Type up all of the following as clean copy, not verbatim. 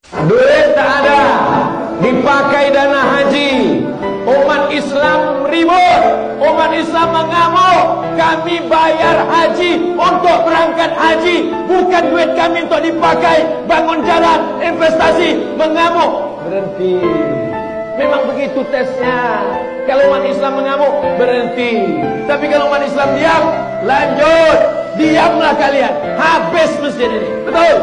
Duit tak ada, dipakai dana haji. Umat Islam ribut, umat Islam mengamuk. Kami bayar haji untuk berangkat haji, bukan duit kami untuk dipakai bangun jalan, investasi. Mengamuk, berhenti. Memang begitu tesnya. Kalau umat Islam mengamuk, berhenti. Tapi kalau umat Islam diam, lanjut. Diamlah kalian, habis masjid ini. Betul?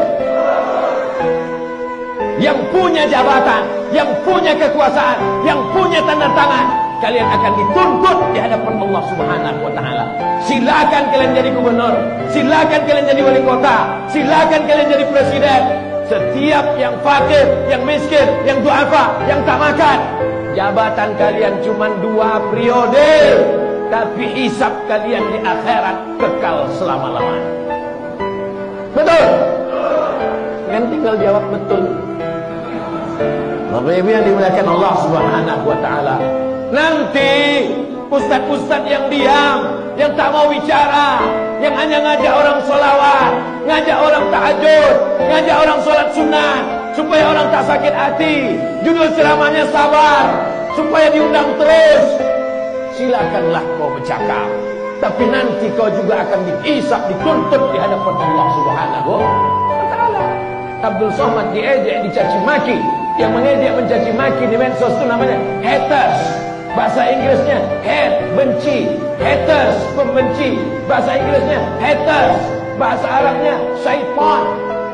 Yang punya jabatan, yang punya kekuasaan, yang punya tanda tangan, kalian akan dituntut di hadapan Allah Subhanahu wa taala. Silakan kalian jadi gubernur, silakan kalian jadi wali kota, silakan kalian jadi presiden. Setiap yang fakir, yang miskin, yang duafa, yang tak makan, jabatan kalian cuma 2 periode, tapi hisab kalian di akhirat kekal selama-lamanya. Betul? Kan tinggal jawab betul. Bapak Ibu yang dimuliakan Allah Subhanahu wa taala. Nanti ustaz-ustaz yang diam, yang tak mau bicara, yang hanya ngajak orang sholawat, ngajak orang tahajud, ngajak orang sholat sunnah, supaya orang tak sakit hati. Judul ceramahnya sabar, supaya diundang terus. Silakanlah kau bercakap, tapi nanti kau juga akan dihisab, dituntut di hadapan Allah Subhanahu wa taala. Abdul Somad diejek, dicaci maki. Yang mengejek mencaci maki di medsos itu namanya haters. Bahasa Inggrisnya hate, benci. Haters, pembenci. Bahasa Inggrisnya haters. Bahasa Arabnya syaitan.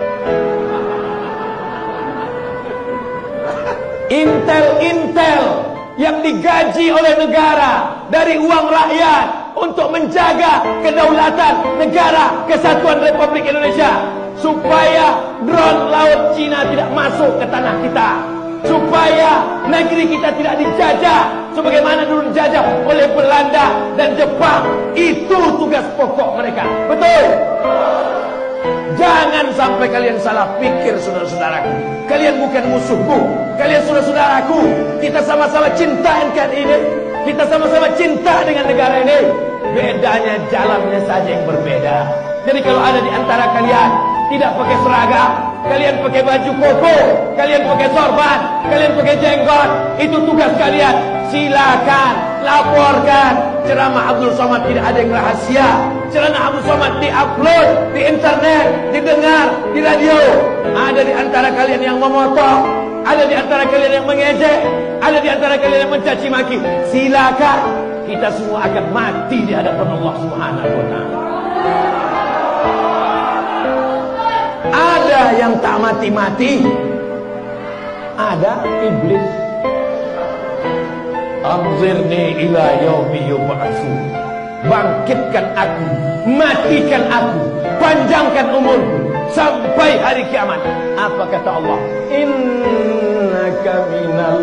Intel yang digaji oleh negara dari uang rakyat untuk menjaga kedaulatan negara Kesatuan Republik Indonesia, supaya drone laut Cina tidak masuk ke tanah kita, supaya negeri kita tidak dijajah sebagaimana dulu dijajah oleh Belanda dan Jepang. Itu tugas pokok mereka. Betul? Jangan sampai kalian salah pikir, saudara-saudaraku. Kalian bukan musuhku, kalian saudara-saudaraku. Kita sama-sama cinta NKRI ini, kita sama-sama cinta dengan negara ini. Bedanya jalannya saja yang berbeda. Jadi kalau ada di antara kalian tidak pakai seragam, kalian pakai baju koko, kalian pakai sorban, kalian pakai jenggot, itu tugas kalian. Silakan laporkan. Ceramah Abdul Somad tidak ada yang rahasia. Ceramah Abdul Somad diupload di internet, didengar di radio. Ada di antara kalian yang memotong, ada di antara kalian yang mengejek, ada di antara kalian yang mencaci maki. Silakan. Kita semua akan mati di hadapan Allah Subhanahu wa taala. Ada yang tak mati-mati, ada iblis. Anzirni ila yaumi yub'atsun. Bangkitkan aku, matikan aku, panjangkan umurku sampai hari kiamat. Apa kata Allah? Innaka minal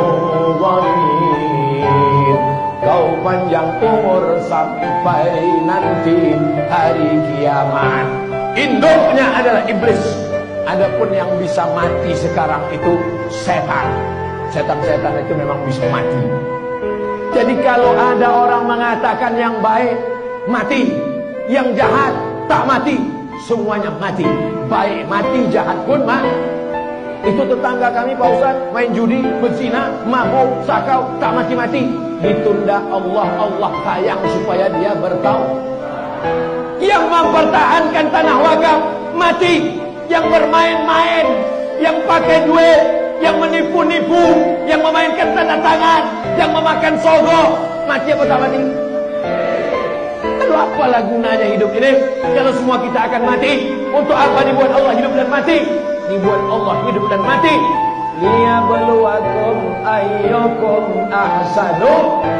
munzirin. Kau panjang umur sampai nanti hari kiamat. Induknya adalah iblis. Adapun yang bisa mati sekarang itu setan. Setan-setan itu memang bisa mati. Jadi kalau ada orang mengatakan yang baik mati, yang jahat tak mati, semuanya mati. Baik mati, jahat pun mati. Itu tetangga kami Pak Ustaz, main judi, berzina, mabuk, sakau, tak mati-mati. Ditunda Allah sayang supaya dia bertaubat. Yang mempertahankan tanah wakaf mati. Yang bermain-main, yang pakai duit, yang menipu-nipu, yang memainkan tanda tangan, yang memakan sogo, mati apa tak mati? Lalu apalah gunanya hidup ini kalau semua kita akan mati? Untuk apa dibuat Allah hidup dan mati? Dibuat Allah hidup dan mati liyabluwakum ayyukum ahsanu.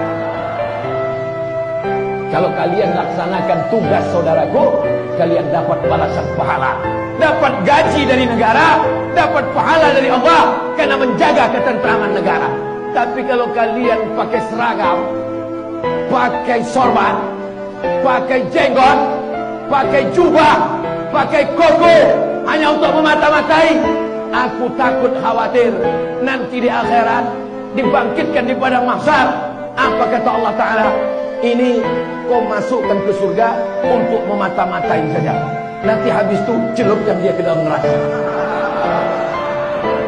Kalau kalian laksanakan tugas saudaraku, kalian dapat balasan pahala, dapat gaji dari negara, dapat pahala dari Allah karena menjaga ketentraman negara. Tapi kalau kalian pakai seragam, pakai sorban, pakai jenggot, pakai jubah, pakai koko hanya untuk memata-matai, aku takut khawatir nanti di akhirat dibangkitkan di padang mahsyar. Apa kata Allah Ta'ala? Ini kau masukkan ke surga untuk memata-matai saja. Nanti habis itu celupkan dia ke dalam neraka.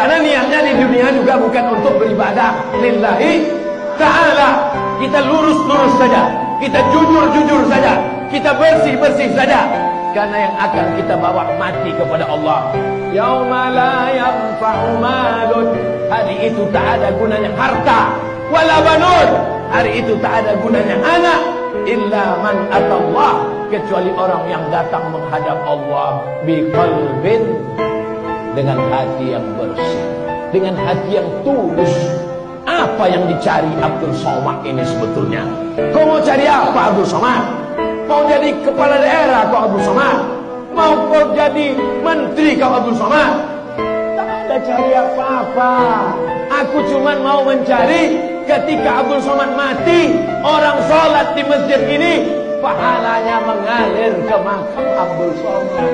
Karena niatnya di dunia juga bukan untuk beribadah lillahi ta'ala. Kita lurus-lurus saja, kita jujur-jujur saja, kita bersih-bersih saja. Karena yang akan kita bawa mati kepada Allah. Yauma la yanfa'u malun, hari itu tak ada gunanya harta, wala banun, hari itu tak ada gunanya anak, illa man atallah, kecuali orang yang datang menghadap Allah biqalbin, dengan hati yang bersih, dengan hati yang tulus. Apa yang dicari Abdul Somad ini sebetulnya? Kau mau cari apa Abdul Somad? Mau jadi kepala daerah kau Abdul Somad? Mau kau jadi menteri kau Abdul Somad? Tak ada cari apa-apa. Aku cuma mau mencari ketika Abdul Somad mati, orang sholat di masjid ini, pahalanya mengalir ke makam Abdul Somad.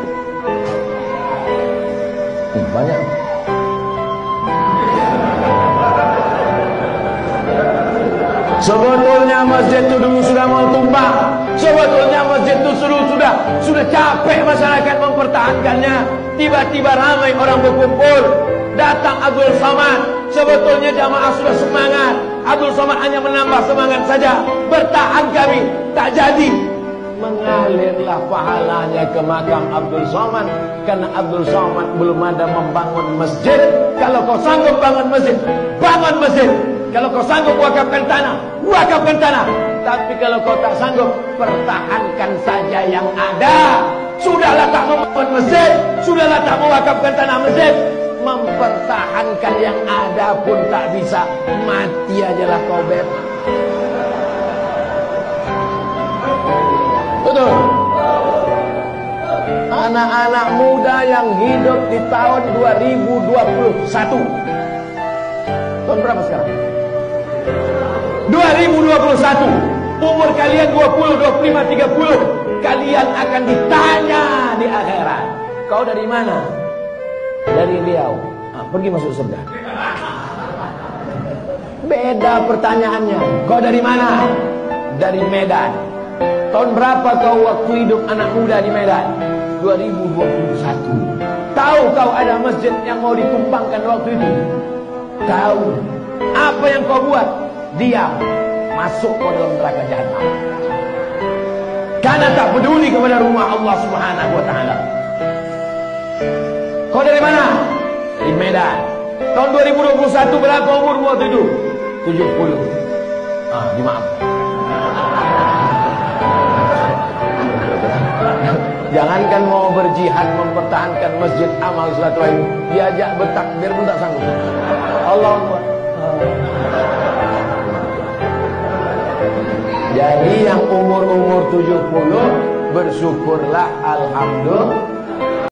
Banyak. Sebetulnya masjid itu dulu sudah mau tumbang. Sebetulnya masjid itu sudah capek masyarakat mempertahankannya. Tiba-tiba ramai orang berkumpul, datang Abdul Somad. Sebetulnya jamaah sudah semangat. Abdul Somad hanya menambah semangat saja. Bertahan kami, tak jadi. Mengalirlah pahalanya ke makam Abdul Somad. Karena Abdul Somad belum ada membangun masjid. Kalau kau sanggup bangun masjid, bangun masjid. Kalau kau sanggup wakafkan tanah, wakafkan tanah. Tapi kalau kau tak sanggup, pertahankan saja yang ada. Sudahlah tak membangun masjid, sudahlah tak mewakafkan tanah masjid, mempertahankan yang ada pun tak bisa. Mati ajalah kau bebas. Betul. Anak-anak muda yang hidup di tahun 2021. Tahun berapa sekarang? 2021. Umur kalian 20, 25, 30. Kalian akan ditanya di akhirat. Kau dari mana? Dari Riau. Pergi masuk surga. Beda pertanyaannya. Kau dari mana? Dari Medan. Tahun berapa kau waktu hidup anak muda di Medan? 2021. Tahu kau ada masjid yang mau ditumpangkan waktu itu? Tahu. Apa yang kau buat? Diam. Masuk ke dalam neraka jahanam. Karena tak peduli kepada rumah Allah Subhanahu wa taala. Kau dari mana? Dari Medan. Tahun 2021 berapa umur waktu itu? 70. Dimaafkan. Jangankan mau berjihad mempertahankan masjid amal silaturahim, diajak bertakbir pun tak sanggup. Allah Akbar. Jadi yang umur-umur 70 bersyukurlah, alhamdulillah.